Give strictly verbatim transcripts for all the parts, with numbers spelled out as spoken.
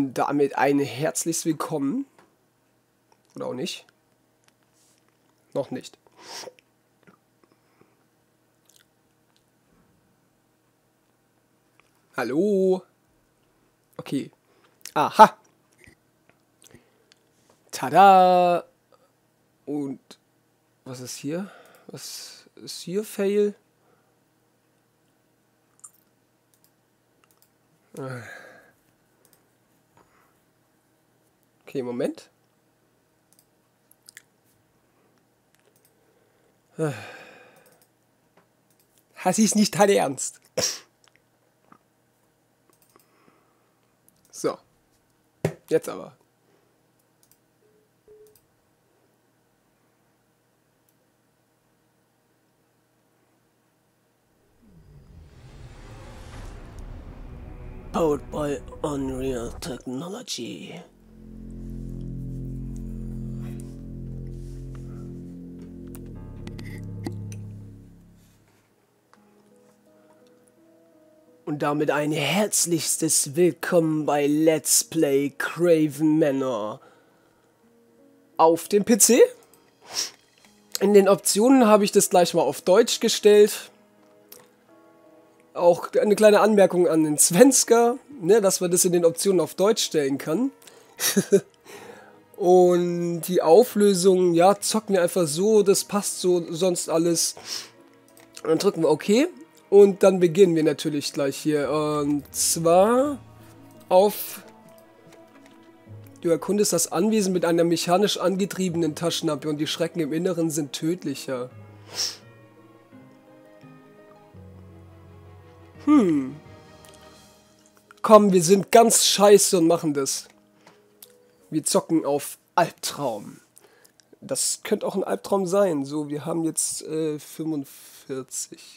Und damit ein herzliches Willkommen. Oder auch nicht. Noch nicht. Hallo. Okay. Aha. Tada. Und was ist hier? Was ist hier? Fail. Okay, Moment. Das ist nicht dein Ernst. So. Jetzt aber. Powered by Unreal Technology. Und damit ein herzlichstes Willkommen bei Let's Play Craven Manor auf dem P C. In den Optionen habe ich das gleich mal auf Deutsch gestellt. Auch eine kleine Anmerkung an den Svenska, ne, dass man das in den Optionen auf Deutsch stellen kann. Und die Auflösung, ja, zocken wir einfach so, das passt so, sonst alles. Und dann drücken wir OK. Und dann beginnen wir natürlich gleich hier. Und zwar auf... Du erkundest das Anwesen mit einer mechanisch angetriebenen Taschenlampe und die Schrecken im Inneren sind tödlicher. Hm. Komm, wir sind ganz scheiße und machen das. Wir zocken auf Albtraum. Das könnte auch ein Albtraum sein. So, wir haben jetzt äh, fünfundvierzig.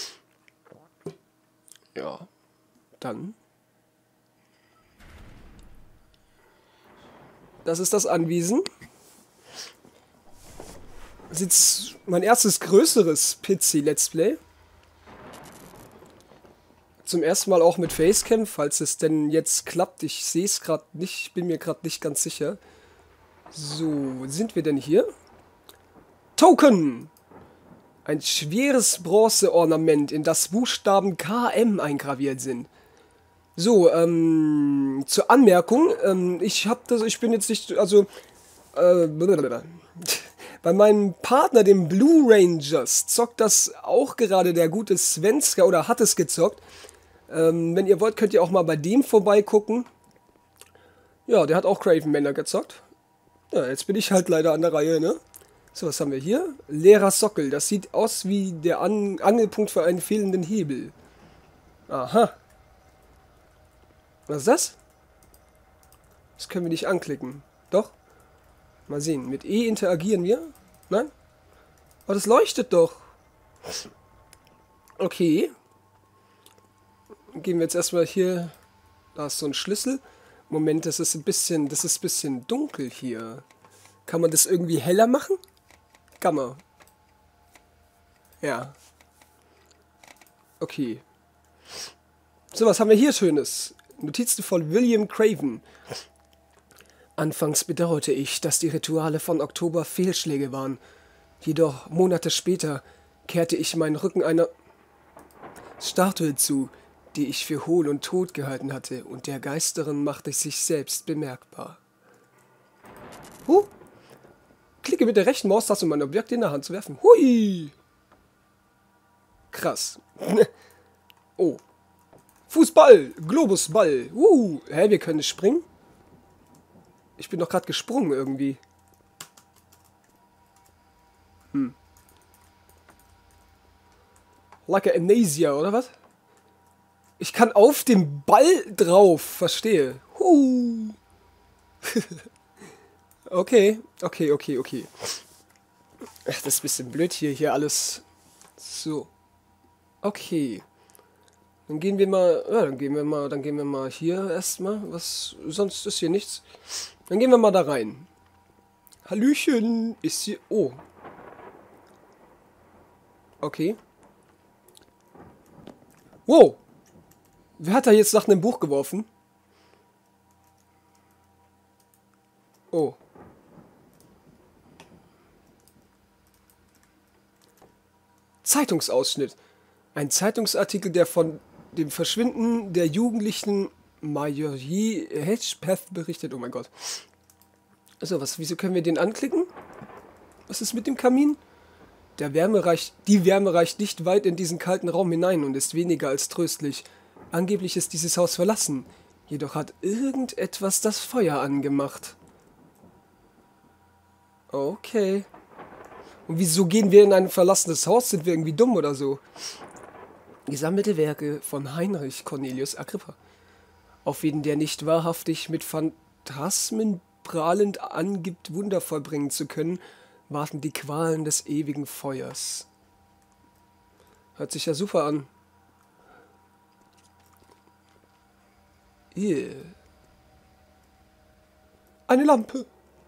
Ja, dann. Das ist das Anwesen. Das ist jetzt mein erstes größeres P C-Let's Play. Zum ersten Mal auch mit Facecam, falls es denn jetzt klappt. Ich sehe es gerade nicht, ich bin mir gerade nicht ganz sicher. So, wo sind wir denn hier? Token! Ein schweres Bronzeornament, in das Buchstaben K M eingraviert sind. So, ähm, zur Anmerkung, ähm, ich hab das, ich bin jetzt nicht, also, äh, bei meinem Partner, dem Blue Rangers, zockt das auch gerade der gute Svenska, oder hat es gezockt. Ähm, wenn ihr wollt, könnt ihr auch mal bei dem vorbeigucken. Ja, der hat auch Craven Manor gezockt. Ja, jetzt bin ich halt leider an der Reihe, ne? So, was haben wir hier? Leerer Sockel. Das sieht aus wie der An Angelpunkt für einen fehlenden Hebel. Aha. Was ist das? Das können wir nicht anklicken. Doch? Mal sehen. Mit E interagieren wir? Nein? Aber das leuchtet doch. Okay. Gehen wir jetzt erstmal hier. Da ist so ein Schlüssel. Moment, das ist ein bisschen, das ist ein bisschen dunkel hier. Kann man das irgendwie heller machen? Kann man. Ja. Okay. So, was haben wir hier Schönes? Notizen von William Craven. Anfangs bedauerte ich, dass die Rituale von Oktober Fehlschläge waren. Jedoch Monate später kehrte ich meinen Rücken einer Statue zu, die ich für hohl und tot gehalten hatte, und der Geisterin machte sich selbst bemerkbar. Huh. Klicke mit der rechten Maustaste, um ein Objekt in der Hand zu werfen. Hui! Krass. Oh. Fußball! Globusball! Uh. Hä, wir können springen? Ich bin doch gerade gesprungen irgendwie. Hm. Like a Amnesia, oder was? Ich kann auf dem Ball drauf. Verstehe. Huh. Okay, okay, okay, okay. Ach, das ist ein bisschen blöd hier, hier alles. So. Okay. Dann gehen wir mal, ja, dann gehen wir mal, dann gehen wir mal hier erstmal. Was, sonst ist hier nichts. Dann gehen wir mal da rein. Hallöchen, ist hier, oh. Okay. Wow. Wer hat da jetzt nach einem Buch geworfen? Oh. Zeitungsausschnitt. Ein Zeitungsartikel, der von dem Verschwinden der jugendlichen Marjorie Hedgepeth berichtet. Oh mein Gott. So, was, wieso können wir den anklicken? Was ist mit dem Kamin? Der Wärme reicht, die Wärme reicht nicht weit in diesen kalten Raum hinein und ist weniger als tröstlich. Angeblich ist dieses Haus verlassen. Jedoch hat irgendetwas das Feuer angemacht. Okay. Und wieso gehen wir in ein verlassenes Haus? Sind wir irgendwie dumm oder so? Gesammelte Werke von Heinrich Cornelius Agrippa. Auf jeden, der nicht wahrhaftig mit Phantasmen prahlend angibt, Wunder vollbringen zu können, warten die Qualen des ewigen Feuers. Hört sich ja super an. Yeah. Eine Lampe.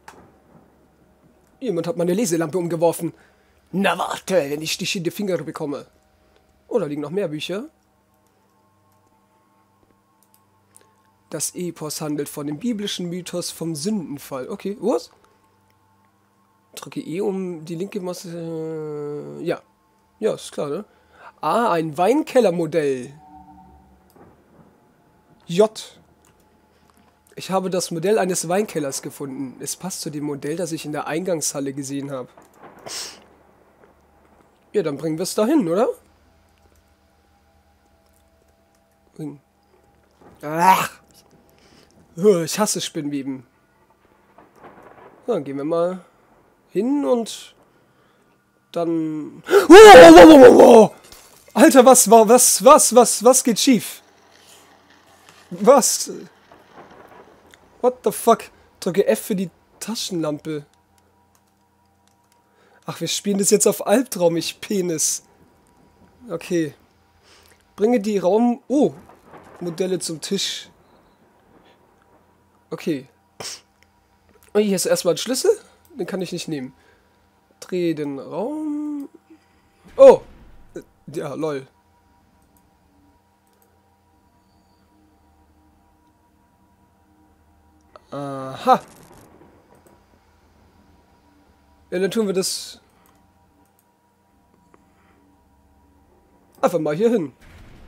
Jemand hat meine Leselampe umgeworfen. Na warte, wenn ich Stich in die Finger bekomme. Oh, da liegen noch mehr Bücher. Das Epos handelt von dem biblischen Mythos vom Sündenfall. Okay, was? Drücke E um die linke Masse. Ja. Ja, ist klar, ne? Ah, ein Weinkellermodell. J. Ich habe das Modell eines Weinkellers gefunden. Es passt zu dem Modell, das ich in der Eingangshalle gesehen habe. Ja, dann bringen wir es dahin, oder? Ach. Ich hasse Spinnweben. Dann gehen wir mal hin und dann... Oh, oh, oh, oh, oh. Alter, was, was, was, was, was geht schief? Was? What the fuck? Drücke F für die Taschenlampe. Ach, wir spielen das jetzt auf Albtraum, ich Penis. Okay. Bringe die Raum... Oh! Modelle zum Tisch. Okay. Und hier ist erstmal ein Schlüssel. Den kann ich nicht nehmen. Drehe den Raum... Oh! Ja, lol. Aha. Ja, dann tun wir das einfach mal hier hin.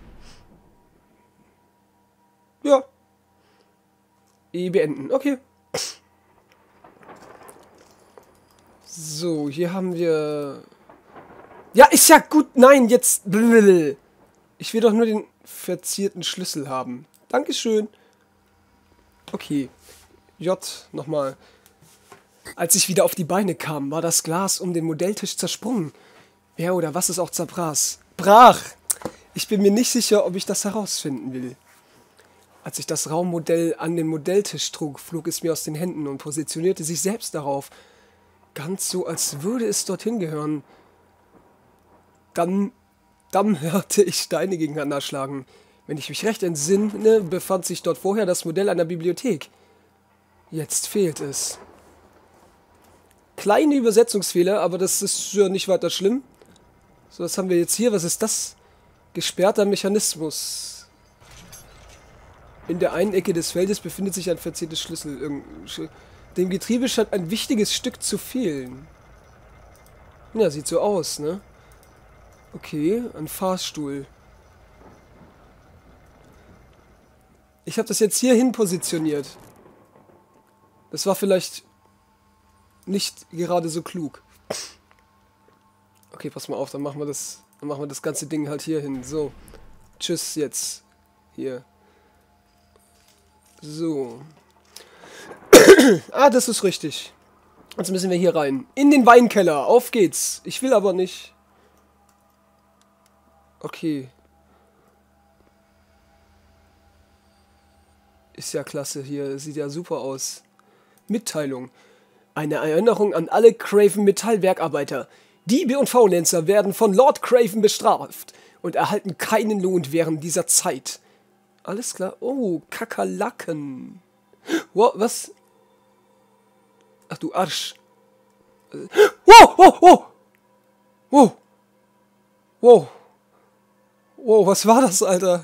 Ja. E beenden. Okay. So, hier haben wir... Ja, ist ja gut. Nein, jetzt... Ich will doch nur den verzierten Schlüssel haben. Dankeschön. Okay. J, nochmal. Als ich wieder auf die Beine kam, war das Glas um den Modelltisch zersprungen. Wer oder was es auch zerbrach. Brach! Ich bin mir nicht sicher, ob ich das herausfinden will. Als ich das Raummodell an den Modelltisch trug, flog es mir aus den Händen und positionierte sich selbst darauf. Ganz so, als würde es dorthin gehören. Dann, dann hörte ich Steine gegeneinander schlagen. Wenn ich mich recht entsinne, befand sich dort vorher das Modell einer Bibliothek. Jetzt fehlt es. Kleine Übersetzungsfehler, aber das ist ja nicht weiter schlimm. So, was haben wir jetzt hier? Was ist das? Gesperrter Mechanismus. In der einen Ecke des Feldes befindet sich ein verziertes Schlüssel. Dem Getriebe scheint ein wichtiges Stück zu fehlen. Ja, sieht so aus, ne? Okay, ein Fahrstuhl. Ich habe das jetzt hierhin positioniert. Das war vielleicht nicht gerade so klug. Okay, pass mal auf, dann machen wir das, dann machen wir das ganze Ding halt hier hin. So. Tschüss jetzt. Hier. So. Ah, das ist richtig. Jetzt müssen wir hier rein. In den Weinkeller. Auf geht's. Ich will aber nicht. Okay. Ist ja klasse hier. Sieht ja super aus. Mitteilung. Eine Erinnerung an alle Craven-Metallwerkarbeiter. Diebe und Faulenzer werden von Lord Craven bestraft und erhalten keinen Lohn während dieser Zeit. Alles klar. Oh, Kakerlaken. Wow, was? Ach du Arsch. Wow, wow, wow. Wow. Wow. Wow, was war das, Alter?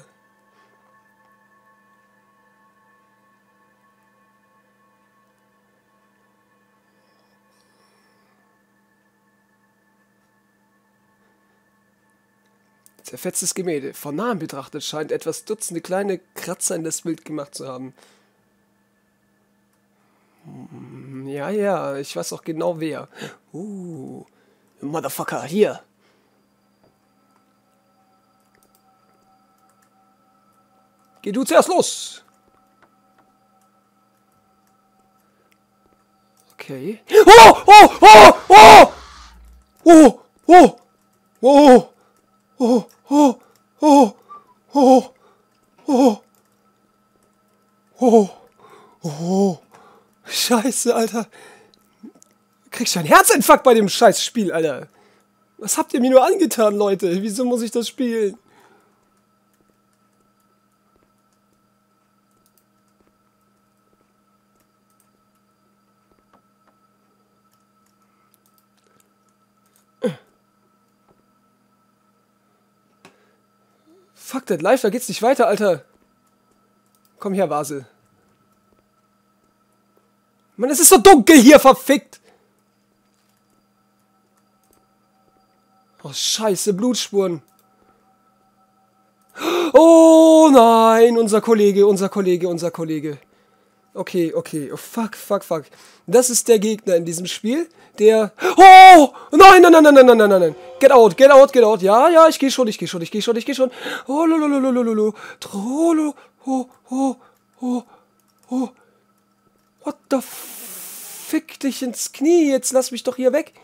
Zerfetztes Gemälde. Von nahem betrachtet scheint etwas Dutzende kleine Kratzer in das Bild gemacht zu haben. Hm, ja, ja, ich weiß auch genau wer. Uh, Motherfucker, hier. Geh du zuerst los. Okay. Oh, oh, oh, oh! Oh, oh, oh, oh, oh, oh, oh, oh, oh, oh, Scheiße, Alter. Kriegst du einen Herzinfarkt bei dem Scheißspiel, Alter. Was habt ihr mir nur angetan, Leute? Wieso muss ich das spielen? Fuck that life, da geht's nicht weiter, Alter. Komm her, Vase. Mann, es ist so dunkel hier, verfickt. Oh, scheiße, Blutspuren. Oh nein, unser Kollege, unser Kollege, unser Kollege. Okay, okay, oh fuck, fuck, fuck. Das ist der Gegner in diesem Spiel, der... Oh, nein, nein, nein, nein, nein, nein, nein, nein. Get out, get out, get out. Ja, ja, ich geh schon, ich geh schon, ich geh schon, ich geh schon. Oh, lololololololo. Trollo. Oh, oh, oh, oh. What the f... Fick dich ins Knie, jetzt lass mich doch hier weg.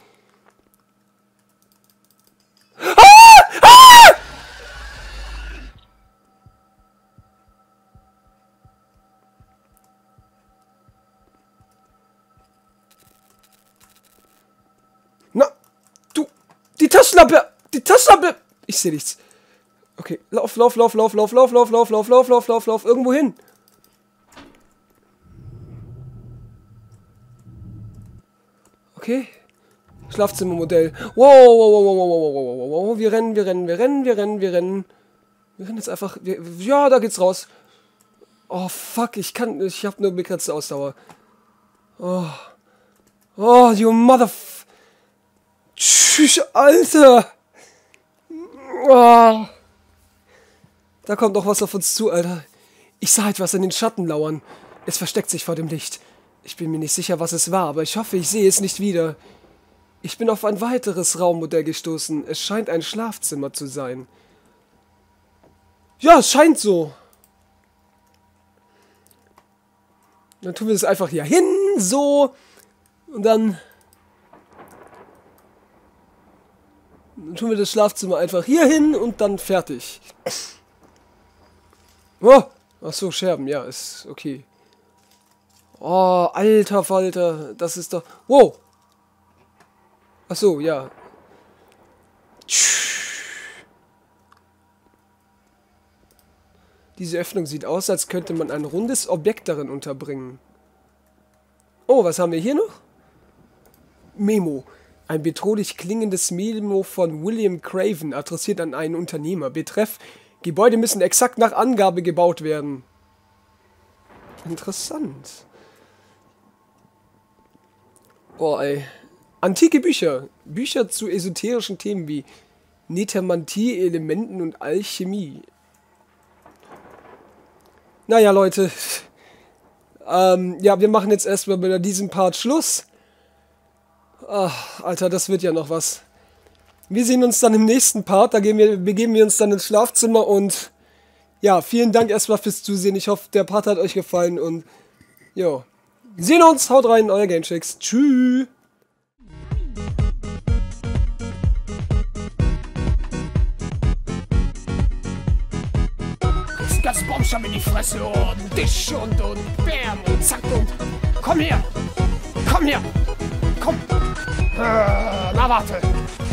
Ah! Ah! Na, du, die Taschenlampe, die Taschenlampe. Ich sehe nichts. Okay, lauf, lauf, lauf, lauf, lauf, lauf, lauf, lauf, lauf, lauf, lauf, lauf, lauf, irgendwo hin. Okay. Schlafzimmermodell. Wow, wow, wow, wow, wow, wow, wow, wow, wow. Wir rennen, wir rennen, wir rennen, wir rennen, wir rennen. Wir rennen jetzt einfach. Wir, ja, da geht's raus. Oh, fuck, ich kann. Ich habe nur begrenzte Ausdauer. Oh. Oh, you mother. Tschüss, Alter. Oh. Da kommt noch was auf uns zu, Alter. Ich sah etwas in den Schatten lauern. Es versteckt sich vor dem Licht. Ich bin mir nicht sicher, was es war, aber ich hoffe, ich sehe es nicht wieder. Ich bin auf ein weiteres Raummodell gestoßen. Es scheint ein Schlafzimmer zu sein. Ja, es scheint so. Dann tun wir es einfach hier hin, so. Und dann... Dann tun wir das Schlafzimmer einfach hier hin und dann fertig. Oh, ach so, Scherben, ja, ist okay. Oh, alter Falter, das ist doch... Wow! Ach so, ja. Diese Öffnung sieht aus, als könnte man ein rundes Objekt darin unterbringen. Oh, was haben wir hier noch? Memo. Ein bedrohlich klingendes Memo von William Craven, adressiert an einen Unternehmer. Betreff: Gebäude müssen exakt nach Angabe gebaut werden. Interessant. Oh, ey. Antike Bücher. Bücher zu esoterischen Themen wie Nekromantie, Elementen und Alchemie. Naja, Leute. Ähm, ja, wir machen jetzt erstmal bei diesem Part Schluss. Ach, Alter, das wird ja noch was. Wir sehen uns dann im nächsten Part. Da gehen wir, begeben wir uns dann ins Schlafzimmer und... Ja, vielen Dank erstmal fürs Zusehen. Ich hoffe, der Part hat euch gefallen und... Jo. Wir sehen uns. Haut rein, euer Gamechicks. Tschüss. Das Baumstamm in die Fresse und Dich und und Bäm und Zack und komm her, komm her, komm. Äh, na warte.